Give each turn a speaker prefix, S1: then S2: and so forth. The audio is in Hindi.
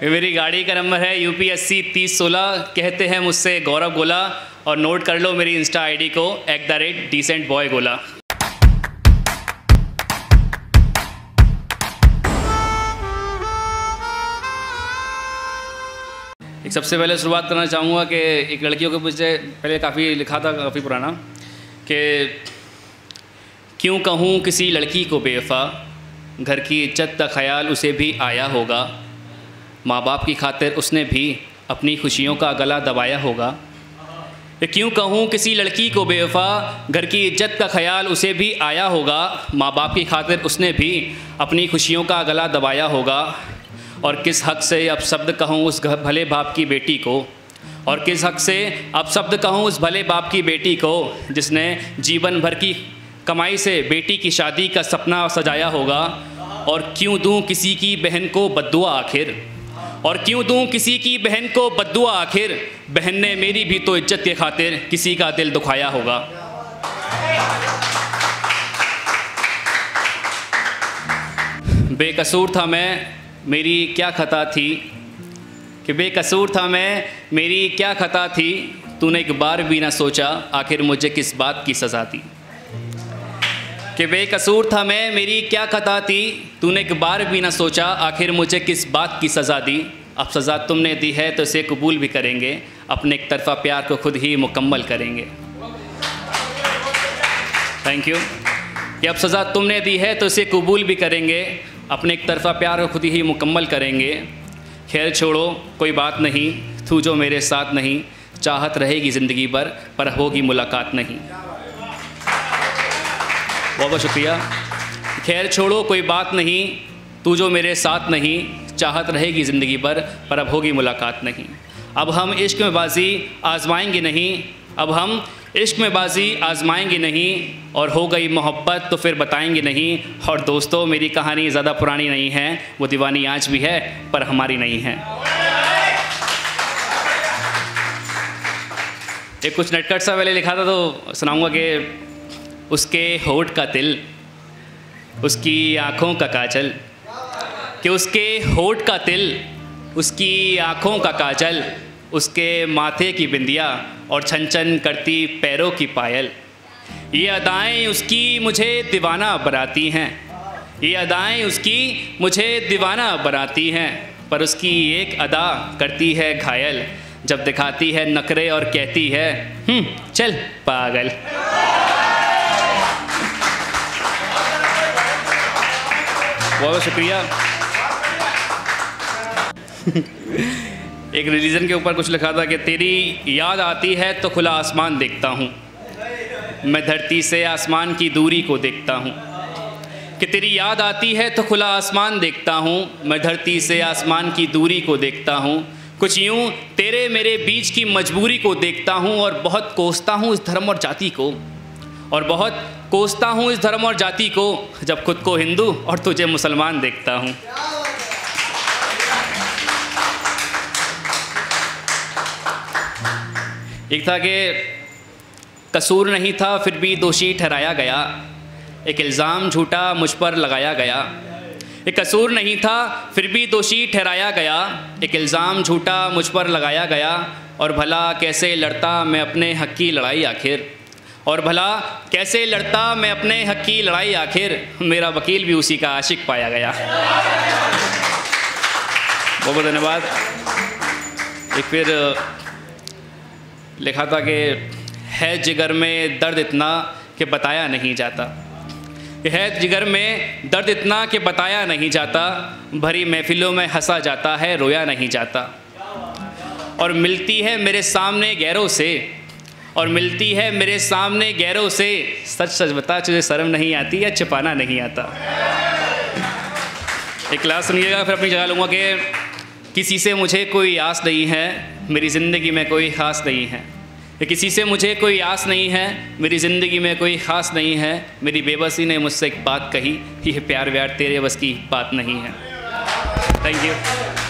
S1: मेरी गाड़ी का नंबर है UP80 3016। कहते हैं मुझसे गौरव गोला, और नोट कर लो मेरी इंस्टा आईडी को @decentboygola। एक सबसे पहले शुरुआत करना चाहूँगा कि एक लड़कियों के मुझे पहले काफ़ी लिखा था, काफ़ी पुराना, कि क्यों कहूँ किसी लड़की को बेवफा, घर की इज्जत का ख्याल उसे भी आया होगा, माँ बाप की खातिर उसने भी अपनी खुशियों का गला दबाया होगा। क्यों कहूँ किसी लड़की को बेवफा, घर की इज्जत का ख्याल उसे भी आया होगा, माँ बाप की खातिर उसने भी अपनी खुशियों का गला दबाया होगा। और किस हक़ से अब शब्द कहूँ उस भले बाप की बेटी को, और किस हक़ से अब शब्द कहूँ उस भले बाप की बेटी को, जिसने जीवन भर की कमाई से बेटी की शादी का सपना सजाया होगा। और क्यों दूँ किसी की बहन को बद्दुआ आखिर, और क्यों दूँ किसी की बहन को बद्दुआ आखिर, बहन ने मेरी भी तो इज्जत के खातिर किसी का दिल दुखाया होगा। बेकसूर था मैं, मेरी क्या खता थी, कि बेकसूर था मैं, मेरी क्या खता थी, तूने एक बार भी ना सोचा आखिर मुझे किस बात की सज़ा दी। कि बेकसूर था मैं, मेरी क्या खता थी, तूने एक बार भी ना सोचा आखिर मुझे किस बात की सज़ा दी। अब सज़ा तुमने दी है तो इसे कबूल भी करेंगे, अपने एक तरफ़ा प्यार को खुद ही मुकम्मल करेंगे। Thank you. कि अब सज़ा तुमने दी है तो इसे कबूल भी करेंगे, अपने एक तरफ़ा प्यार को खुद ही मुकम्मल करेंगे। खैर छोड़ो कोई बात नहीं, तू जो मेरे साथ नहीं, चाहत रहेगी ज़िंदगी भर पर होगी मुलाकात नहीं। बहुत बहुत शुक्रिया। खैर छोड़ो कोई बात नहीं, तू जो मेरे साथ नहीं, चाहत रहेगी ज़िंदगी भर पर अब होगी मुलाकात नहीं। अब हम इश्क में बाजी आजमाएंगे नहीं, अब हम इश्क में बाजी आजमाएंगे नहीं, और हो गई मोहब्बत तो फिर बताएंगे नहीं। और दोस्तों मेरी कहानी ज़्यादा पुरानी नहीं है, वो दीवानी आज भी है पर हमारी नहीं है। एक कुछ नटखट सा पहले लिखा था तो सुनाऊंगा कि उसके होठ का तिल, उसकी आँखों का काजल, कि उसके होठ का तिल, उसकी आँखों का काजल, उसके माथे की बिंदिया और छन छन करती पैरों की पायल। ये अदाएं उसकी मुझे दीवाना बनाती हैं, ये अदाएं उसकी मुझे दीवाना बनाती हैं, पर उसकी एक अदा करती है घायल, जब दिखाती है नखरे और कहती है चल पागल। बहुत शुक्रिया। एक रिलीजन के ऊपर कुछ लिखा था कि तेरी याद आती है तो खुला आसमान देखता हूँ, मैं धरती से आसमान की दूरी को देखता हूँ। कि तेरी याद आती है तो खुला आसमान देखता हूँ, मैं धरती से आसमान की दूरी को देखता हूँ। कुछ यूँ तेरे मेरे बीच की मजबूरी को देखता हूँ, और बहुत कोसता हूँ इस धर्म और जाति को, और बहुत कोसता हूँ इस धर्म और जाति को, जब खुद को हिंदू और तुझे मुसलमान देखता हूँ। एक था कि कसूर नहीं था फिर भी दोषी ठहराया गया, एक इल्ज़ाम झूठा मुझ पर लगाया गया। एक कसूर नहीं था फिर भी दोषी ठहराया गया, एक इल्ज़ाम झूठा मुझ पर लगाया गया। और भला कैसे लड़ता मैं अपने हक़ की लड़ाई आखिर, और भला कैसे लड़ता मैं अपने हक़ की लड़ाई आखिर, मेरा वकील भी उसी का आशिक पाया गया। बहुत बहुत धन्यवाद। एक फिर लिखा था कि है जिगर में दर्द इतना कि बताया नहीं जाता, है जिगर में दर्द इतना कि बताया नहीं जाता, भरी महफिलों में हंसा जाता है रोया नहीं जाता। और मिलती है मेरे सामने गैरों से, और मिलती है मेरे सामने गैरों से, सच सच बता तुझे शर्म नहीं आती या छिपाना नहीं आता। एक क्लास सुनिएगा फिर अपनी जगह लूँगा कि किसी से मुझे कोई आस नहीं है, मेरी ज़िंदगी में कोई ख़ास नहीं है। किसी से मुझे कोई आस नहीं है, मेरी ज़िंदगी में कोई ख़ास नहीं है। मेरी बेबसी ने मुझसे एक बात कही, ये प्यार व्यार तेरे बस की बात नहीं है। Thank you.